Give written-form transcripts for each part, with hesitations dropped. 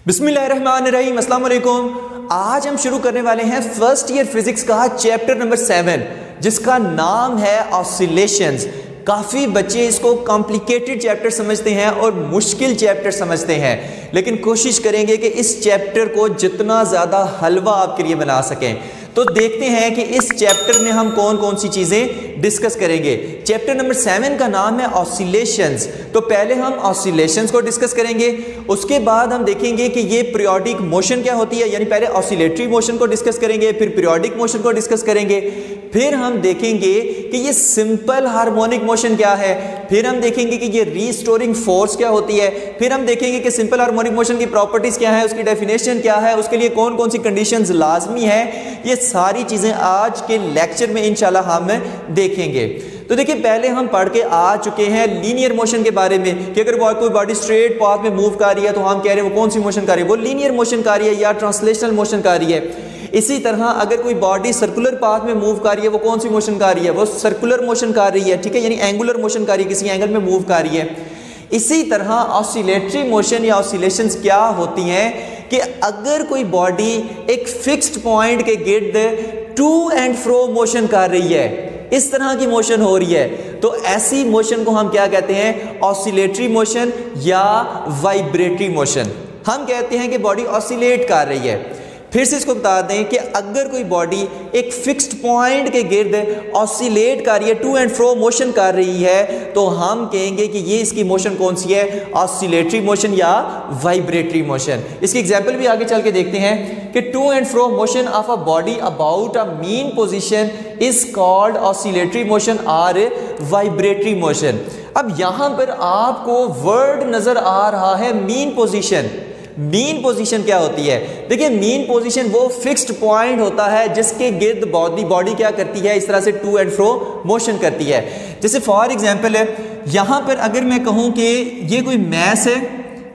बिस्मिल्लाहिर्रहमानिर्रहीम, अस्सलाम वालेकुम। आज हम शुरू करने वाले हैं फर्स्ट ईयर फिजिक्स का चैप्टर नंबर 7 जिसका नाम है ऑसिलेशंस। काफ़ी बच्चे इसको कॉम्प्लिकेटेड चैप्टर समझते हैं और मुश्किल चैप्टर समझते हैं, लेकिन कोशिश करेंगे कि इस चैप्टर को जितना ज़्यादा हलवा आपके लिए बना सकें। तो देखते हैं कि इस चैप्टर में हम कौन कौन सी चीज़ें डिस्कस करेंगे। चैप्टर नंबर 7 का नाम है ऑसिलेशंस। तो पहले हम ऑसिलेशंस को डिस्कस करेंगे, उसके बाद हम देखेंगे कि ये पीरियोडिक मोशन क्या होती है, यानी पहले ऑसिलेटरी मोशन को डिस्कस करेंगे, फिर पीरियोडिक मोशन को डिस्कस करेंगे, फिर हम देखेंगे कि ये सिंपल हार्मोनिक मोशन क्या है, फिर हम देखेंगे कि ये रीस्टोरिंग फोर्स क्या होती है, फिर हम देखेंगे कि सिंपल हार्मोनिक मोशन की प्रॉपर्टीज क्या है, उसकी डेफिनेशन क्या है, उसके लिए कौन कौन सी कंडीशंस लाजमी है। ये सारी चीजें आज के लेक्चर में इंशाल्लाह हम देखेंगे। तो देखिए, पहले हम पढ़ के आ चुके हैं लीनियर मोशन के बारे में कि अगर कोई बॉडी स्ट्रेट पाथ में मूव कर रही है तो हम कह रहे हैं वो कौन सी मोशन कर रही है, वो लीनियर मोशन कर रही है या ट्रांसलेशनल मोशन कर रही है। इसी तरह अगर कोई बॉडी सर्कुलर पाथ में मूव कर रही है वो कौन सी मोशन कर रही है, वो सर्कुलर मोशन कर रही है, ठीक है, यानी एंगुलर मोशन कर रही है, किसी एंगल में मूव कर रही है। इसी तरह ऑसिलेटरी मोशन या ऑसिलेशंस क्या होती हैं कि अगर कोई बॉडी एक फिक्स्ड पॉइंट के गिर्द टू एंड फ्रो मोशन कर रही है, इस तरह की मोशन हो रही है, तो ऐसी मोशन को हम क्या कहते हैं, ऑसिलेटरी मोशन या वाइब्रेटरी मोशन। हम कहते हैं कि बॉडी ऑसिलेट कर रही है। फिर से इसको बता दें कि अगर कोई बॉडी एक फिक्स्ड पॉइंट के गिर्द ऑसिलेट कर रही है, टू एंड फ्रो मोशन कर रही है, तो हम कहेंगे कि ये इसकी मोशन कौन सी है, ऑसिलेटरी मोशन या वाइब्रेटरी मोशन। इसकी एग्जांपल भी आगे चल के देखते हैं कि to and fro motion of a body about a mean position is called oscillatory motion और वाइब्रेटरी मोशन। अब यहां पर आपको वर्ड नजर आ रहा है मीन पोजीशन। मीन पोजीशन क्या होती है? देखिए, मीन पोजीशन वो फिक्स्ड पॉइंट होता है जिसके गिर्द बॉडी क्या करती है, इस तरह से टू एंड फ्रो मोशन करती है। जैसे फॉर एग्जांपल है, यहां पर अगर मैं कहूं कि ये कोई मैस है,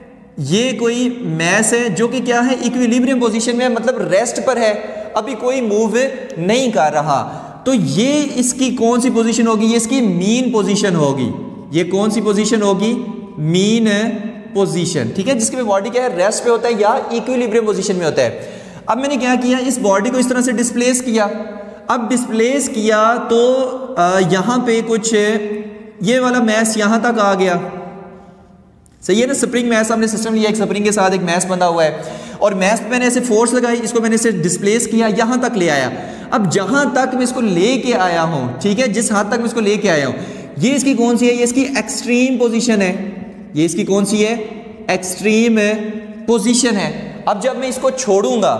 ये कोई मैस है जो कि क्या है, इक्विलिब्रियम पोजीशन में, मतलब रेस्ट पर है, अभी कोई मूव नहीं कर रहा, तो ये इसकी कौन सी पोजीशन होगी, ये इसकी मीन पोजीशन होगी। ये कौन सी पोजीशन होगी, मीन पोजीशन, ठीक है, जिसके में बॉडी क्या है, रेस्ट पे होता है या इक्विलिब्रियम पोजीशन में होता है। अब मैंने क्या किया, इस बॉडी को इस तरह से डिस्प्लेस किया। अब डिस्प्लेस किया तो यहां पे कुछ ये वाला मैस यहां तक आ गया, सही है ना। स्प्रिंग मैस हमने सिस्टम लिया, एक स्प्रिंग के साथ एक मैस बंधा हुआ है, और मैस पे मैंने ऐसे फोर्स लगाई, इसको मैंने इसे डिस्प्लेस किया, यहां तक ले आया। अब जहां तक मैं इसको लेके आया हूं, ठीक है, जिस हद तक मैं इसको लेके आया हूं, ये इसकी कौन सी है, ये इसकी एक्सट्रीम पोजीशन है। ये इसकी कौन सी है, एक्सट्रीम पोजीशन है। अब जब मैं इसको छोड़ूंगा,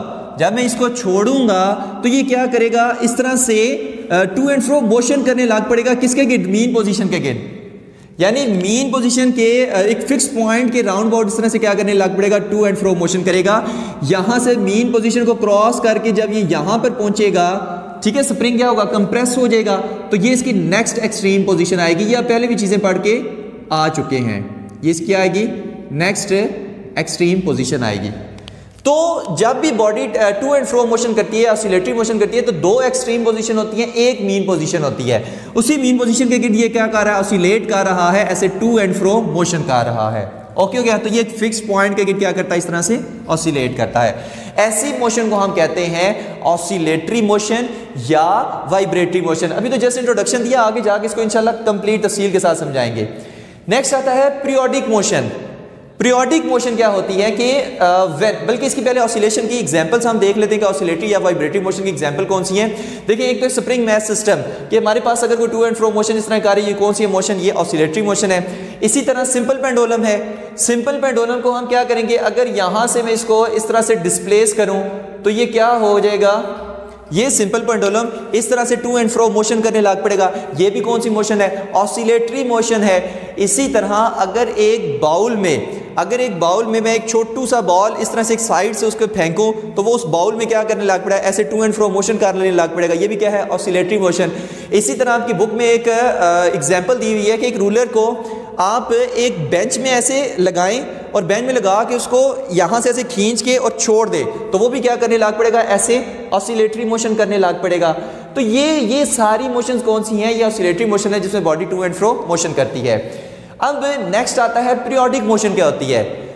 तो ये क्या करेगा, इस तरह से टू एंड फ्रो मोशन करने लग पड़ेगा, किसके गिर्द, मीन पोजीशन के गिर्द। यानी मीन पोजीशन के एक फिक्स पॉइंट के राउंड अबाउट इस तरह से क्या करने लग पड़ेगा, टू एंड फ्रो मोशन करेगा। यहां से मीन पोजीशन को क्रॉस करके जब ये यहां पर पहुंचेगा, ठीक है, स्प्रिंग क्या होगा, कंप्रेस हो जाएगा, तो ये इसकी नेक्स्ट एक्सट्रीम पोजीशन आएगी। ये आप पहले भी चीजें पढ़ के आ चुके हैं, ये इसकी आएगी नेक्स्ट एक्सट्रीम पोजीशन आएगी। तो जब भी body to and fro motion करती है, ऑसिलेटरी मोशन करती है, तो दो एक्सट्रीम पोजीशन होती है, एक मीन पोजीशन होती है। उसी मीन पोजीशन के गिर्द ये क्या कर रहा है, ऑसिलेट कर रहा है, ऐसे टू एंड फ्रो मोशन कर रहा है। ओके हो गया, तो ये फिक्स पॉइंट के गिर्द क्या करता है, इस तरह से ऑसिलेट करता है। ऐसी मोशन को हम कहते हैं ऑसिलेटरी मोशन या वाइब्रेटरी मोशन। अभी तो जस्ट इंट्रोडक्शन दिया, आगे जाके इसको इंशाल्लाह कंप्लीट तफसील के साथ समझाएंगे। नेक्स्ट आता है पीरियोडिक मोशन। पीरियोडिक मोशन क्या होती है कि बल्कि इसकी पहले ऑसिलेशन की एग्जांपल्स हम देख लेते हैं कि ऑसिलेटरी या वाइब्रेटरी मोशन की एग्जांपल कौन सी हैं। देखिए, एक तो स्प्रिंग मैस सिस्टम कि हमारे पास अगर कोई टू एंड फ्रो मोशन इस तरह कर रही है, कौन सी मोशन, ये ऑसिलेटरी मोशन है। इसी तरह सिंपल पेंडुलम है। सिंपल पेंडुलम को हम क्या करेंगे, अगर यहां से मैं इसको इस तरह से डिस्प्लेस करूं तो ये क्या हो जाएगा, ये सिंपल पेंडुलम इस तरह से टू एंड फ्रो मोशन करने लग पड़ेगा। ये भी कौन सी मोशन है, ऑसिलेटरी मोशन है। इसी तरह अगर एक बाउल में मैं एक छोटू सा बॉल इस तरह से एक साइड से उसको फेंकूं तो वो उस बाउल में क्या करने लग पड़ा है, ऐसे टू एंड फ्रो मोशन करने लग पड़ेगा। ये भी क्या है, ऑसिलेटरी मोशन। इसी तरह आपकी बुक में एक एग्जांपल दी हुई है कि एक रूलर को आप एक बेंच में ऐसे लगाएं और बेंच में लगा के उसको यहां से ऐसे खींच के और छोड़ दे, तो वो भी क्या करने लग पड़ेगा, ऐसे ऑसिलेटरी मोशन करने लग पड़ेगा। तो ये सारी मोशंस कौन सी हैं, ये ऑसिलेटरी मोशन है जिसमें body to and fro motion करती है। अब नेक्स्ट आता है पीरियोडिक मोशन क्या होती है।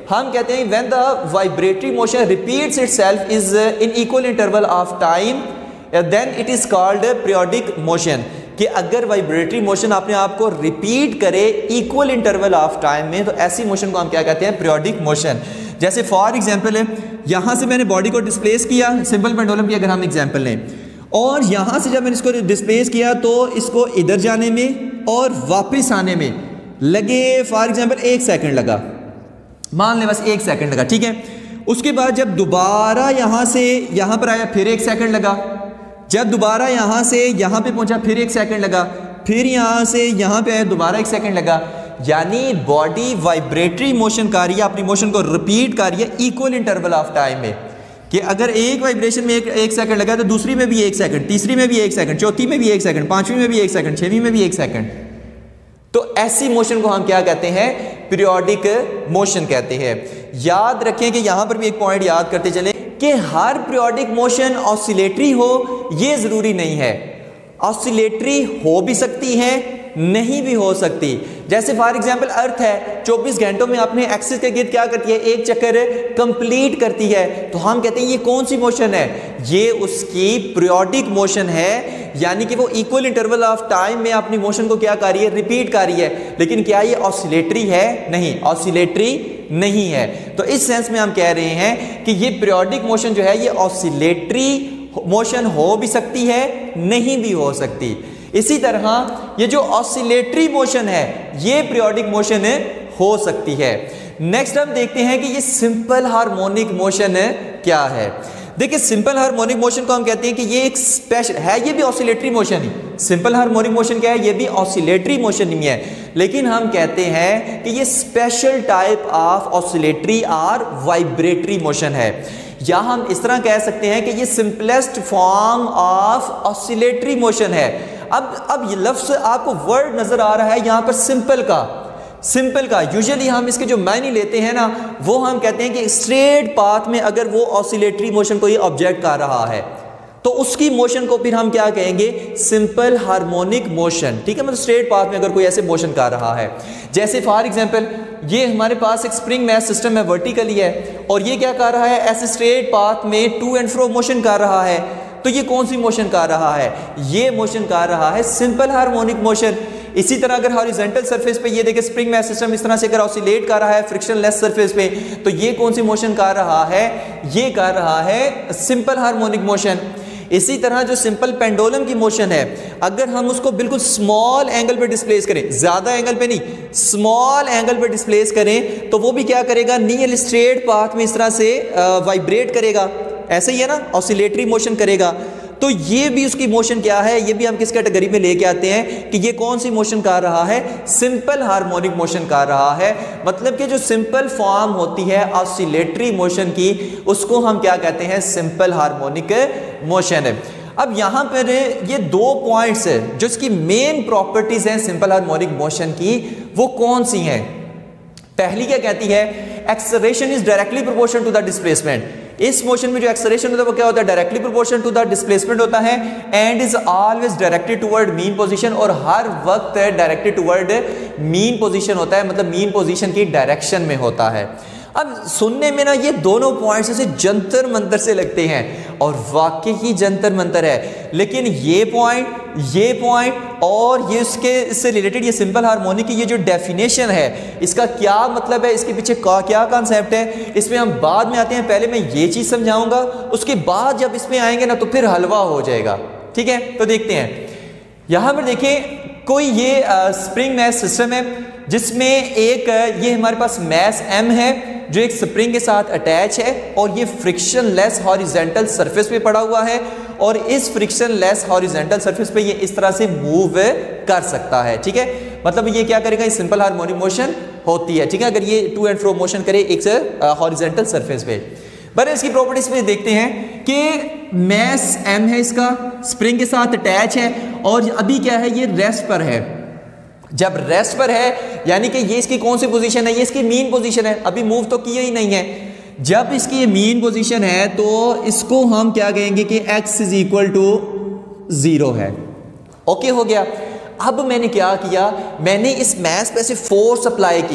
हम कहते हैं when the vibratory motion repeats itself is in equal interval of time then it is called periodic motion. कि अगर वाइब्रेटरी मोशन अपने आप को रिपीट करे इक्वल इंटरवल ऑफ टाइम में, तो ऐसी मोशन को हम क्या कहते हैं, पीरियोडिक मोशन। जैसे फॉर एग्जांपल है, यहां से मैंने बॉडी को डिस्प्लेस किया, सिंपल पेंडुलम की अगर हम एग्जांपल लें, और यहां से जब मैंने इसको डिस्प्लेस किया तो इसको इधर जाने में और वापस आने में लगे फॉर एग्जांपल 1 सेकंड लगा, मान लें बस 1 सेकंड लगा, ठीक है। उसके बाद जब दोबारा यहां से यहां पर आया फिर 1 सेकंड लगा, जब दोबारा यहां से यहां पे पहुंचा फिर 1 सेकंड लगा, फिर यहां से यहां पे आया दोबारा 1 सेकंड लगा। यानी बॉडी वाइब्रेटरी मोशन कर रही है, अपनी मोशन को रिपीट कर रही है इक्वल इंटरवल ऑफ टाइम में। कि अगर एक वाइब्रेशन में एक सेकंड लगा तो दूसरी में भी 1 सेकंड, तीसरी में भी 1 सेकंड, चौथी में भी 1 सेकंड, पांचवी में भी 1 सेकंड, छठवीं में भी 1 सेकंड। तो ऐसी मोशन को हम क्या कहते हैं, पीरियोडिक मोशन कहते हैं। याद रखें कि यहां पर भी एक पॉइंट याद करते चले कि हर पीरियोडिक मोशन ऑसिलेटरी हो ये जरूरी नहीं है। ऑसिलेटरी हो भी सकती है, नहीं भी हो सकती। जैसे फॉर एग्जांपल अर्थ है, 24 घंटों में अपने एक्सिस के गिर्द क्या करती है, एक चक्कर कंप्लीट करती है, तो हम कहते हैं ये कौन सी मोशन है, ये उसकी पीरियोडिक मोशन है। यानी कि वो इक्वल इंटरवल ऑफ टाइम में अपनी मोशन को क्या कर रही है, रिपीट कर रही है। लेकिन क्या ये ऑसिलेटरी है, नहीं, ऑसिलेटरी नहीं है। तो इस सेंस में हम कह रहे हैं कि ये पीरियोडिक मोशन जो है ये ऑसिलेटरी मोशन हो भी सकती है, नहीं भी हो सकती। इसी तरह ये जो ऑसिलेटरी मोशन है ये पीरियोडिक मोशन हो सकती है। नेक्स्ट हम देखते हैं कि ये सिंपल हार्मोनिक मोशन क्या है। देखिए सिंपल हार्मोनिक मोशन को हम कहते हैं कि ये एक स्पेशल है, ये भी ऑसिलेटरी मोशन ही। सिंपल हार्मोनिक मोशन क्या है, ये भी ऑसिलेटरी मोशन ही है, लेकिन हम कहते हैं कि ये स्पेशल टाइप ऑफ ऑसिलेटरी और वाइब्रेटरी मोशन है। या हम इस तरह कह सकते हैं कि ये simplest form of oscillatory motion है। अब ये लफ्ज आपको वर्ड नजर आ रहा है यहां पर सिंपल का यूजुअली हम इसके जो मायने लेते हैं ना, वो हम कहते हैं कि स्ट्रेट पाथ में अगर वो ऑसिलेटरी मोशन कोई ऑब्जेक्ट कर रहा है तो उसकी मोशन को फिर हम क्या कहेंगे, सिंपल हार्मोनिक मोशन, ठीक है। मतलब स्ट्रेट पाथ में अगर कोई ऐसे मोशन कर रहा है, जैसे फॉर एग्जांपल ये हमारे पास एक स्प्रिंग मैथ सिस्टम है, वर्टिकली है, और ये क्या कर रहा है, ऐसे स्ट्रेट पाथ में टू एंड फ्रो मोशन कर रहा है। तो ये कौन सी मोशन कर रहा है, ये मोशन कर रहा है सिंपल हार्मोनिक मोशन। इसी तरह अगर हॉरिजॉन्टल सरफेस पे ये देखिए स्प्रिंग मैथ सिस्टम इस तरह से अगर ऑसिलेट कर रहा है फ्रिक्शन लेस सरफेस पे, तो ये कौन सी मोशन कर रहा है, ये कर रहा है सिंपल हार्मोनिक मोशन। इसी तरह जो सिंपल पेंडुलम की मोशन है, अगर हम उसको बिल्कुल स्मॉल एंगल पे डिस्प्लेस करें, ज्यादा एंगल पे नहीं, स्मॉल एंगल पे डिस्प्लेस करें, तो वो भी क्या करेगा, नियर स्ट्रेट पाथ में इस तरह से वाइब्रेट करेगा। ऐसे ही है ना, ऑसिलेटरी मोशन करेगा। तो ये भी उसकी मोशन क्या है, ये भी हम किस कैटेगरी में लेके आते हैं कि ये कौन सी मोशन कर रहा है, सिंपल हार्मोनिक मोशन कर रहा है। मतलब कि जो सिंपल फॉर्म होती है ऑसिलेटरी मोशन की, उसको हम क्या कहते हैं, सिंपल हार्मोनिक मोशन है। अब यहां पर ये 2 पॉइंट्स है जो इसकी मेन प्रॉपर्टीज हैं सिंपल हार्मोनिक मोशन की, वो कौन सी हैं। पहली क्या कहती है, acceleration is directly proportional to the displacement. इस मोशन में जो एक्सेलरेशन होता है वो क्या होता है, directly proportional to the displacement होता है, and is always directed toward mean position, और हर वक्त डायरेक्टेड टुवर्ड मीन पोजीशन होता है, मतलब मीन पोजीशन की डायरेक्शन में होता है। अब सुनने में ना ये दोनों पॉइंट्स ऐसे जंतर मंतर से लगते हैं, और वाकई ही जंतर मंतर है, लेकिन ये पॉइंट और ये इससे रिलेटेड ये सिंपल हार्मोनिक की ये जो डेफिनेशन है, इसका क्या मतलब है, इसके पीछे क्या कॉन्सेप्ट है, इसमें हम बाद में आते हैं। पहले मैं ये चीज़ समझाऊंगा, उसके बाद जब इसमें आएंगे ना तो फिर हलवा हो जाएगा, ठीक है। तो देखते हैं, यहाँ पर देखें कोई ये स्प्रिंग मैथ सिस्टम है जिसमें एक ये हमारे पास मैस m है जो एक स्प्रिंग के साथ अटैच है, और ये फ्रिक्शन लेस हॉरिजॉन्टल सरफेस पे पड़ा हुआ है, और इस फ्रिक्शन लेस हॉरिजॉन्टल सरफेस पे ये इस तरह से मूव कर सकता है, ठीक है। मतलब ये क्या करेगा, ये सिंपल हार्मोनिक मोशन होती है, ठीक है, अगर ये टू एंड फ्रो मोशन करे एक हॉरिजॉन्टल सरफेस पे। पर इसकी प्रॉपर्टीज में देखते हैं कि मैस m है, इसका स्प्रिंग के साथ अटैच है, और अभी क्या है, ये रेस्ट पर है। जब रेस्ट पर है यानी कि ये इसकी कौन सी पोजीशन है, ये इसकी मीन पोजीशन है, अभी मूव तो किया ही नहीं है। जब इसकी ये मीन पोजीशन है तो इसको हम क्या कहेंगे कि x इज इक्वल टू 0 है। ओके हो गया। अब मैंने क्या किया, मैंने इस मैस पे से फोर्स अप्लाई की,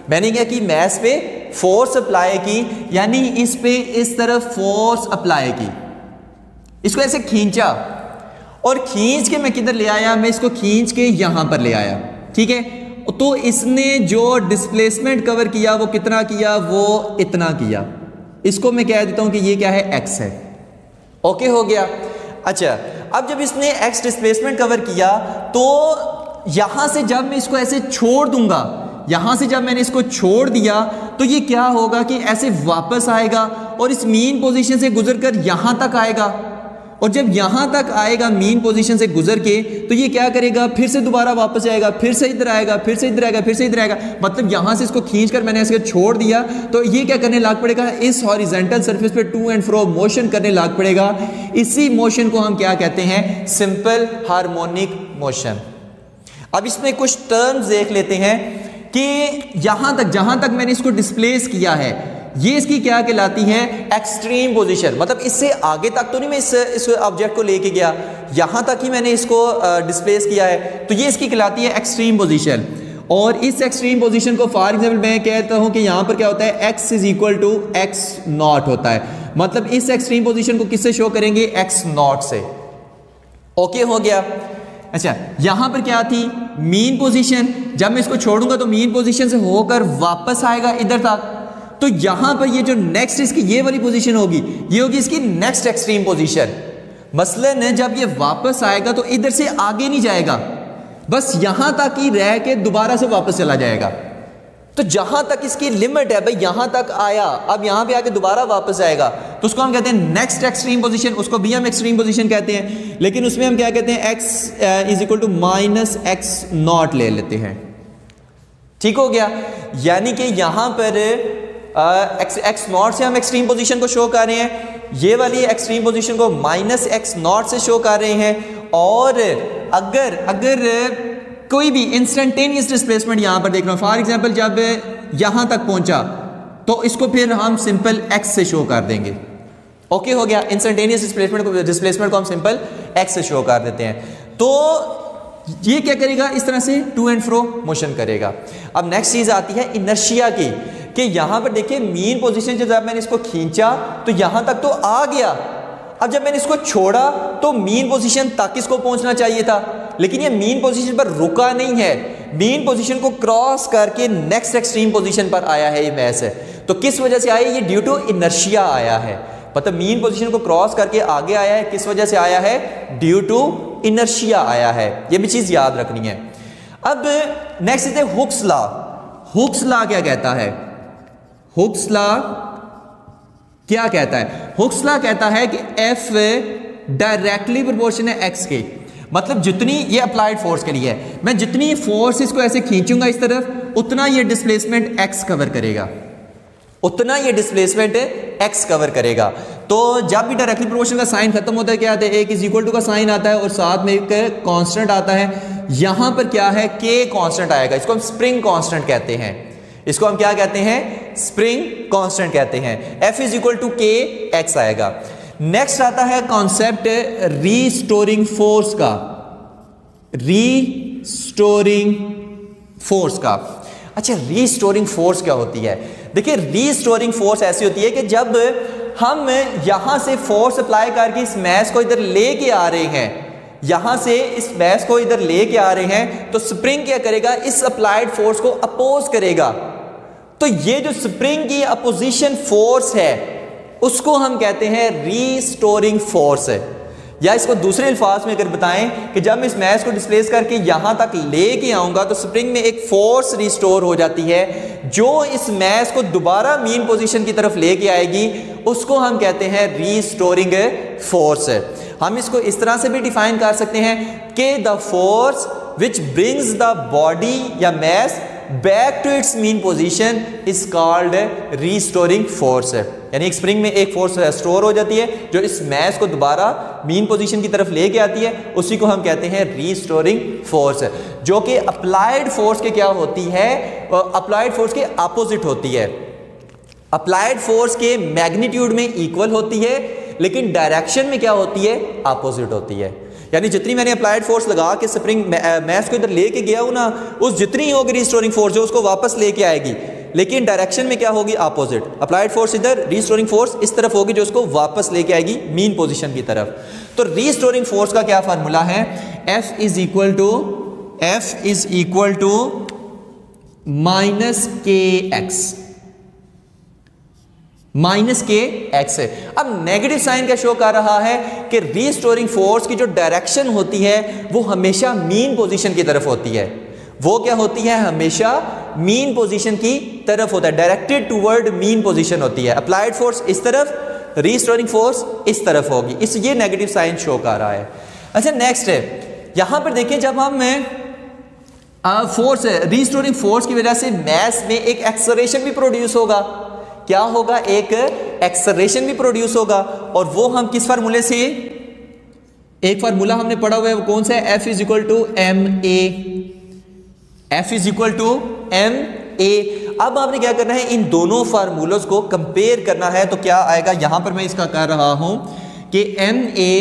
मैंने क्या की, मैस पे फोर्स अप्लाई की, यानी इस पे इस तरफ फोर्स अप्लाई की, इसको ऐसे खींचा और खींच के मैं किधर ले आया, मैं इसको खींच के यहां पर ले आया, ठीक है। तो इसने जो डिस्प्लेसमेंट कवर किया वो कितना किया, वो इतना किया। इसको मैं कह देता हूं कि ये क्या है, एक्स है। ओके हो गया। अच्छा, अब जब इसने एक्स डिस्प्लेसमेंट कवर किया तो यहां से जब मैं इसको ऐसे छोड़ दूंगा, यहां से जब मैंने इसको छोड़ दिया तो ये क्या होगा कि ऐसे वापस आएगा और इस मीन पोजीशन से गुजरकर यहां तक आएगा, और जब यहां तक आएगा मीन पोजीशन से गुजर के तो ये क्या करेगा, फिर से दोबारा वापस आएगा, फिर से इधर आएगा, फिर से इधर आएगा, फिर से इधर आएगा। मतलब यहां से इसको खींचकर मैंने ऐसे छोड़ दिया तो ये क्या करने लाग पड़ेगा, इस हॉरिजॉन्टल सरफेस पे टू एंड फ्रो मोशन करने लाग पड़ेगा। इसी मोशन को हम क्या कहते हैं, सिंपल हार्मोनिक मोशन। अब इसमें कुछ टर्म्स देख लेते हैं कि यहां तक जहां तक मैंने इसको डिस्प्लेस किया है ये इसकी क्या कहलाती है, एक्सट्रीम पोजीशन। मतलब इससे आगे तक तो नहीं मैं इस ऑब्जेक्ट को लेके गया, यहां तक ही मैंने इसको डिस्प्लेस किया है, तो ये इसकी कहलाती है एक्सट्रीम पोजीशन। और इस एक्सट्रीम पोजीशन को फॉर एग्जांपल मैं कहता हूं कि यहां पर क्या होता है, x is equal to x not होता है। मतलब इस एक्सट्रीम पोजीशन को किससे शो करेंगे, एक्स नॉट से। ओके हो गया। अच्छा, यहां पर क्या थी, मीन पोजीशन। जब मैं इसको छोड़ूंगा तो मीन पोजीशन से होकर वापस आएगा इधर तक, तो यहां पर ये जो नेक्स्ट इसकी ये वाली पोजीशन होगी, ये होगी इसकी नेक्स्ट एक्सट्रीम पोजीशन। मसलन जब ये वापस आएगा तो इधर से आगे नहीं जाएगा, बस यहां तक ही रह के दोबारा से वापस चला जाएगा। तो जहां तक इसकी लिमिट है भाई, यहां तक आया, अब यहां पे आके दोबारा वापस आएगा, तो उसको हम कहते हैं नेक्स्ट एक्सट्रीम पोजीशन, उसको भी हम एक्सट्रीम पोजीशन कहते हैं। लेकिन उसमें हम क्या कहते हैं, x is equal to minus x not ले लेते हैं। ठीक हो गया। यानी कि यहां पर एक्स नॉट से हम एक्सट्रीम पोजीशन को शो कर रहे हैं, ये वाली एक्सट्रीम पोजीशन को माइनस एक्स नॉट से शो कर रहे हैं। और अगर कोई भी इंस्टेंटेनियस डिस्प्लेसमेंट यहां पर देख रहा हूं, फॉर एग्जांपल जब यहां तक पहुंचा तो इसको फिर हम सिंपल एक्स से शो कर देंगे। ओके हो गया। इंस्टेंटेनियस डिस्प्लेसमेंट को हम सिंपल एक्स से शो कर देते हैं। तो ये क्या करेगा, इस तरह से टू एंड फ्रो मोशन करेगा। अब नेक्स्ट चीज आती है इनर्शिया की, कि यहां पर देखिए मीन पोजीशन जब मैंने इसको खींचा तो यहां तक तो आ गया, अब जब मैंने इसको छोड़ा तो मीन पोजीशन तक इसको पहुंचना चाहिए था, लेकिन ये मीन पोजीशन पर रुका नहीं है, मीन पोजीशन को क्रॉस करके नेक्स्ट एक्सट्रीम पोजीशन पर आया है ये मैस है। तो किस वजह से आया, ये ड्यू टू इनर्शिया आया है। मतलब मीन पोजीशन को क्रॉस करके आगे आया है, किस वजह से आया है, ड्यू टू इनर्शिया आया है। ये भी चीज याद रखनी है। अब नेक्स्ट है हुक्स लॉ। हुक्स लॉ क्या कहता है, हुक्स लॉ क्या कहता है, हुक्स लॉ कहता है कि F डायरेक्टली प्रोपोर्शनल है x के। मतलब जितनी ये अप्लाइड फोर्स के लिए है, मैं जितनी फोर्स इसको ऐसे खींचूंगा इस तरफ, उतना ये डिस्प्लेसमेंट x कवर करेगा, उतना ये डिस्प्लेसमेंट x कवर करेगा। तो जब भी डायरेक्टली प्रोपोर्शनल का साइन खत्म होता है क्या आता है, एक इज इक्वल टू का साइन आता है और साथ में एक कांस्टेंट आता है। यहां पर क्या है, k कांस्टेंट आएगा, इसको हम स्प्रिंग कांस्टेंट कहते हैं, इसको हम क्या कहते हैं, स्प्रिंग कांस्टेंट कहते हैं। F is equal to k x आएगा। नेक्स्ट आता है कॉन्सेप्ट रीस्टोरिंग फोर्स का, रीस्टोरिंग फोर्स का। अच्छा, रीस्टोरिंग फोर्स क्या होती है? देखिए, रीस्टोरिंग फोर्स ऐसी होती है कि जब हम यहां से फोर्स अप्लाई करके इस मैस को इधर लेके आ रहे हैं, यहां से इस मैस को इधर लेके आ रहे हैं, तो स्प्रिंग क्या करेगा, इस अप्लाइड फोर्स को अपोज करेगा। तो ये जो स्प्रिंग की अपोजिशन फोर्स है उसको हम कहते हैं रीस्टोरिंग फोर्स है। या इसको दूसरे अल्फाज में अगर बताएं कि जब मैं इस मैस को डिस्प्लेस करके यहां तक लेके आऊंगा तो स्प्रिंग में एक फोर्स रिस्टोर हो जाती है जो इस मैस को दोबारा मीन पोजीशन की तरफ लेके आएगी, उसको हम कहते हैं रीस्टोरिंग फोर्स। हम इसको इस तरह से भी डिफाइन कर सकते हैं कि the force which brings the body या mass back to its mean position is called restoring force. यानी एक स्प्रिंग में एक फोर्स स्टोर हो जाती है जो इस मैस को दोबारा मीन पोजीशन की तरफ लेके आती है, उसी को हम कहते हैं रीस्टोरिंग फोर्स, जो कि अप्लाइड फोर्स के क्या होती है, अप्लाइड फोर्स के अपोजिट होती है। अप्लाइड फोर्स के मैग्नीट्यूड में इक्वल होती है, लेकिन डायरेक्शन में क्या होती है, अपोजिट होती है। यानी जितनी मैंने अप्लाइड फोर्स लगा के स्प्रिंग मैस को इधर लेके गया हूं ना, उस जितनी होगी रिस्टोरिंग फोर्स जो उसको वापस लेके आएगी, लेकिन डायरेक्शन में क्या होगी, अपोजिट। अप्लाइड फोर्स इधर, रीस्टोरिंग फोर्स इस तरफ होगी जो उसको वापस लेके आएगी मीन पोजीशन की तरफ। तो रीस्टोरिंग फोर्स का क्या फार्मूला है, F is equal to minus k x है। अब नेगेटिव साइन क्या शो कर रहा है कि रीस्टोरिंग फोर्स की जो डायरेक्शन होती है वो हमेशा मीन पोजीशन की तरफ होती है। वो क्या होती है, हमेशा मीन पोजीशन की तरफ होता है, डायरेक्टेड टुवर्ड मीन पोजीशन होती है। अप्लाइड फोर्स इस तरफ, रीस्टोरिंग फोर्स इस तरफ होगी, इस ये नेगेटिव साइन शो कर रहा है। अच्छा नेक्स्ट है, यहां पर देखें जब हम फोर्स रीस्टोरिंग फोर्स की वजह से मास में एक एक्सेलरेशन भी प्रोड्यूस होगा। क्या होगा, एक एक्सेलरेशन भी प्रोड्यूस होगा, और वो हम किस फार्मूले से, एक फार्मूला हमने पढ़ा हुआ है, वो कौन सा है, F is equal to m a. अब आपने क्या करना है, इन दोनों फार्मूलों को कंपेयर करना है। तो क्या आएगा, यहां पर मैं इसका कर रहा हूं कि m a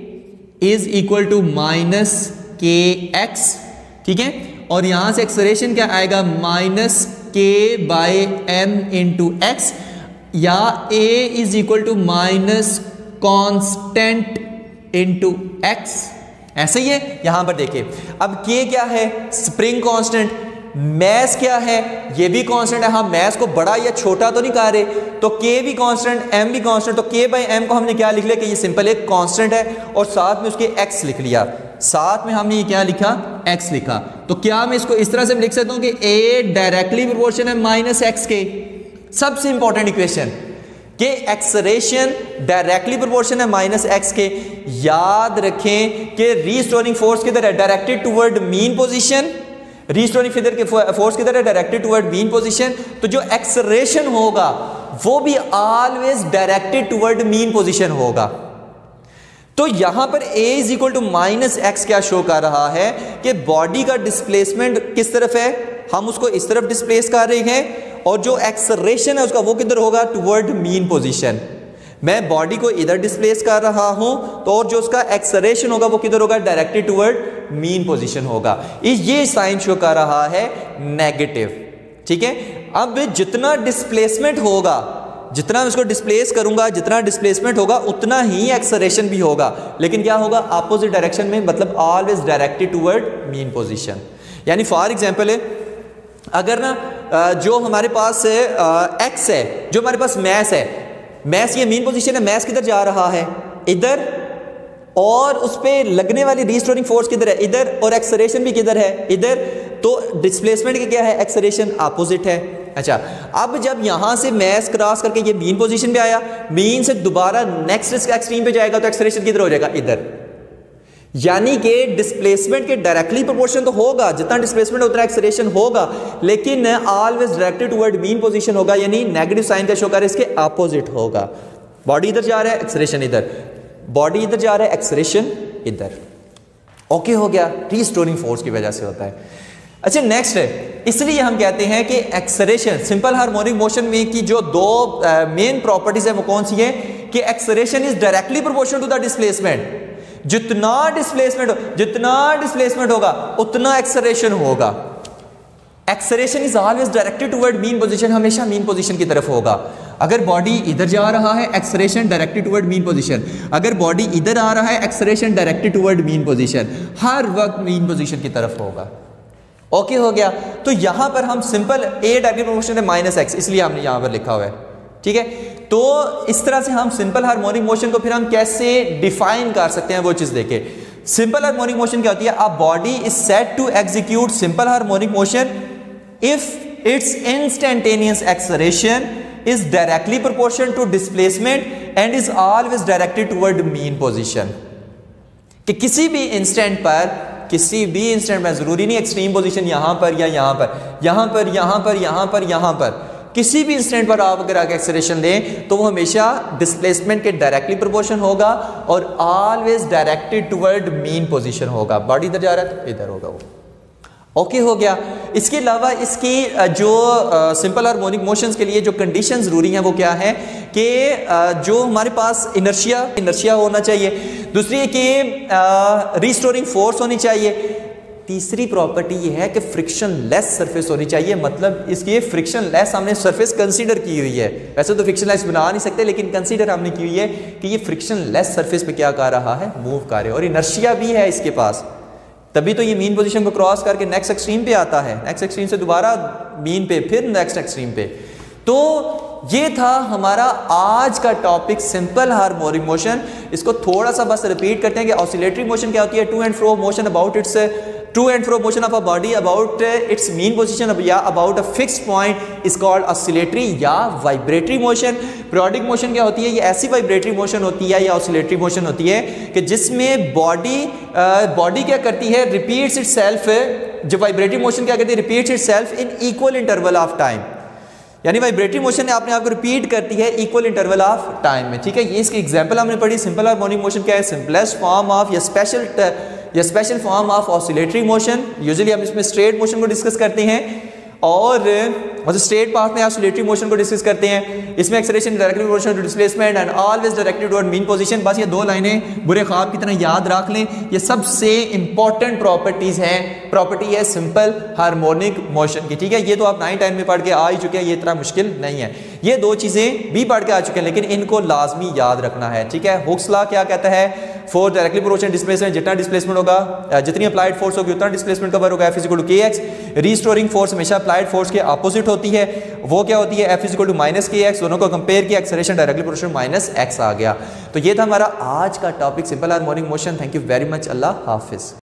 is equal to minus k x, ठीक है, और यहां से एक्सेलरेशन क्या आएगा, माइनस के बाय एम इंटू एक्स, या a is equal to minus constant into x. ऐसे ही है, यहां पर देखिए अब के क्या है, स्प्रिंग कांस्टेंट, मैस क्या है, ये भी कांस्टेंट है। हम मैस को बड़ा या छोटा तो नहीं कह रहे, तो के भी कांस्टेंट, एम भी कांस्टेंट, तो के बाय एम को हमने क्या लिख लिया कि ये सिंपल एक कांस्टेंट है, और साथ में उसके एक्स लिख लिया, साथ में हमने ये क्या लिखा, एक्स लिखा। तो क्या मैं इसको इस तरह से लिख सकता हूं कि ए डायरेक्टली प्रोपोर्शन है माइनस एक्स के। सबसे इंपॉर्टेंट इक्वेशन कि एक्सेलरेशन डायरेक्टली प्रोपोर्शन है माइनस एक्स के। याद रखें कि रीस्टोरिंग फोर्स किधर है, directed toward mean position, restoring figure के फोर्स किधर है, डायरेक्टेड टुवर्ड मीन पोजीशन। तो जो एक्सेलरेशन होगा वो भी always directed toward mean position होगा। तो यहां पर a is equal to minus x क्या शो कर रहा है कि बॉडी का डिस्प्लेसमेंट किस तरफ है, हम उसको इस तरफ डिस्प्लेस कर रहे हैं, और जो एक्सेलरेशन है उसका वो किधर होगा, टुवर्ड मीन पोजीशन। मैं बॉडी को इधर डिस्प्लेस कर रहा हूं, तो और जो उसका एक्सेलरेशन होगा वो किधर होगा, डायरेक्टेड टुवर्ड मीन पोजीशन होगा। ये साइन शो कर रहा है नेगेटिव, ठीक है। अब जितना डिस्प्लेसमेंट होगा, जितना मैं इसको डिस्प्लेस करूंगा, जितना डिस्प्लेसमेंट होगा उतना ही एक्सेलरेशन भी होगा, लेकिन क्या होगा, अपोजिट डायरेक्शन में, मतलब always directed toward mean position. यानी फॉर एग्जांपल अगर ना जो हमारे पास एक्स है, जो हमारे पास मैस है, मैस ये मीन पोजीशन है, मैस किधर जा रहा है, इधर, और उस पर लगने वाली रीस्टोरिंग फोर्स किधर है, इधर, और एक्सेलरेशन भी किधर है, इधर। तो डिस्प्लेसमेंट की क्या है, एक्सेलरेशन अपोजिट है। अच्छा, अब जब यहां से मैस क्रॉस करके ये मीन पोजीशन पे आया, मीन से दोबारा नेक्स्ट एक्सट्रीम पे जाएगा, तो एक्सेलरेशन किधर हो जाएगा, इधर। यानी कि डिस्प्लेसमेंट के डायरेक्टली प्रोपोर्शन तो होगा, जितना डिस्प्लेसमेंट उतना एक्सेलरेशन होगा, लेकिन always directed toward mean position होगा, यानी नेगेटिव साइन का शो कर इसके अपोजिट होगा। बॉडी इधर जा रहा है, एक्सेलरेशन इधर, बॉडी इधर जा रहा है, एक्सेलरेशन इधर। ओके हो गया, रीस्टोरिंग फोर्स की वजह से होता है। अच्छा नेक्स्ट है, इसलिए हम कहते हैं कि एक्सेलरेशन, सिंपल हार्मोनिक मोशन में की जो दो मेन प्रॉपर्टीज है वो कौन सी है, कि acceleration is directly proportional to the displacement. जितना डिस्प्लेसमेंट होगा उतना एक्सेलरेशन होगा। Acceleration is always directed toward mean position, हमेशा मीन पोजीशन की तरफ होगा। अगर बॉडी इधर जा रहा है, acceleration directed toward mean position, अगर बॉडी इधर आ रहा है, acceleration directed toward mean position, हर वक्त मीन पोजीशन की तरफ होगा। ओके हो गया। तो यहां पर हम सिंपल ए डायरेक्टेड प्रोपोर्शनल है माइनस एक्स, इसलिए हमने यहां पर लिखा हुआ है, ठीक है। तो इस तरह से हम सिंपल हार्मोनिक मोशन को फिर हम कैसे डिफाइन कर सकते हैं वो चीज देखें। सिंपल हार्मोनिक मोशन क्या होती है, a body is said to execute simple harmonic motion if its instantaneous acceleration is directly proportional to displacement and is always directed toward mean position। कि किसी भी इंस्टेंट पर जरूरी नहीं एक्सट्रीम पोजीशन यहां पर या यहां पर, किसी भी इंस्टेंट पर आप अगर आगे एक्सेलरेशन दें तो वो हमेशा डिस्प्लेसमेंट के डायरेक्टली प्रोपोर्शन होगा और always directed toward mean position होगा। बॉडी इधर जा रहा है तो इधर होगा वो। ओके हो गया। इसके अलावा इसकी जो सिंपल हार्मोनिक मोशंस के लिए जो कंडीशन ज़रूरी हैं वो क्या है कि जो हमारे पास इनर्शिया होना चाहिए, दूसरी है कि रीस्टोरिंग फोर्स होनी चाहिए, तीसरी प्रॉपर्टी ये है कि फ्रिक्शन लेस सरफेस होनी चाहिए, मतलब इसकी फ्रिक्शन लेस हमने सरफेस कंसीडर की हुई है। वैसे तो फ्रिक्शन लेस बना नहीं सकते, लेकिन कंसीडर हमने की हुई है कि ये फ्रिक्शन लेस सरफेस पे क्या कर रहा है, मूव कर रहा है, और इनर्शिया भी है इसके पास, तभी तो ये मीन पोजीशन को क्रॉस करके नेक्स्ट एक्सट्रीम पे आता है, नेक्स्ट एक्सट्रीम से दोबारा मीन पे, फिर नेक्स्ट एक्सट्रीम पे। तो ये था हमारा आज का टॉपिक, सिंपल हार्मोनिक मोशन। इसको थोड़ा सा बस रिपीट करते हैं कि ऑसिलेटरी मोशन क्या होती है, to and fro motion about its to and fro motion of a body about its mean position या about a fixed point is called oscillatory या वाइब्रेटरी मोशन। पीरियोडिक मोशन क्या होती है, ये ऐसी वाइब्रेटरी मोशन होती है या ऑसिलेटरी मोशन होती है कि जिसमें बॉडी क्या करती है, रिपीट्स इटसेल्फ। जो वाइब्रेटरी मोशन क्या करती है, repeats itself in equal interval of time, यानी वाइब्रेटरी मोशन अपने आप को रिपीट करती है इक्वल इंटरवल ऑफ टाइम में, ठीक है। ये इसकी एग्जांपल हमने पढ़ी। सिंपल हार्मोनिक मोशन क्या है, सिंपलेस्ट फॉर्म ऑफ या special form of oscillatory motion. Usually हम इसमें स्ट्रेट मोशन को डिस्कस करते हैं और स्ट्रेट पाथ में ऑसिलेटरी मोशन को डिस्कस करते हैं। इसमें acceleration, directly proportional to displacement and always directed toward mean position. बस ये दो लाइनें बुरे ख्वाब की तरह याद रख लें, ये सबसे इंपॉर्टेंट प्रॉपर्टीज हैं, प्रॉपर्टी है सिंपल हार्मोनिक मोशन की, ठीक है। ये तो आप 9-10 में पढ़ के आ ही चुके हैं, ये इतना मुश्किल नहीं है। ये दो चीजें भी पढ़ के आ चुके हैं, लेकिन इनको लाजमी याद रखना है, ठीक है। हुक्स लॉ क्या कहता है, फोर्स डायरेक्टली प्रोपोर्शनल डिस्प्लेसमेंट, जितना डिस्प्लेसमेंट होगा, जितनी अप्लाइड फोर्स होगी उतना डिस्प्लेसमेंट कवर होगा, F = kx। रीस्टोरिंग फोर्स हमेशा अप्लाइड फोर्स के अपोजिट होती है, वो क्या होती है, F = -kx। दोनों को कंपेयर किया, एक्सेलरेशन डायरेक्टली प्रोपोर्शनल -x आ गया। तो ये था हमारा आज का topic, simple harmonic motion. Thank you very much, अल्लाह हाफिज।